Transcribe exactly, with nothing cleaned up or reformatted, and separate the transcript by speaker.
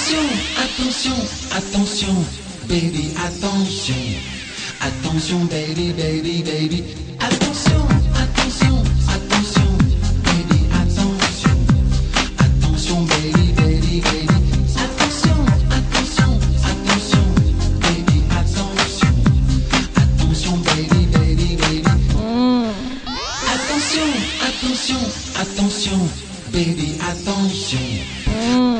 Speaker 1: Attention, attention, attention, baby, attention. Attention, baby, baby, baby. Attention, attention, attention, baby, attention. Attention, baby, baby, baby. Attention, attention, attention, baby, attention. Attention, baby, baby, baby. Mm. Attention, attention, attention, baby, attention. Mm.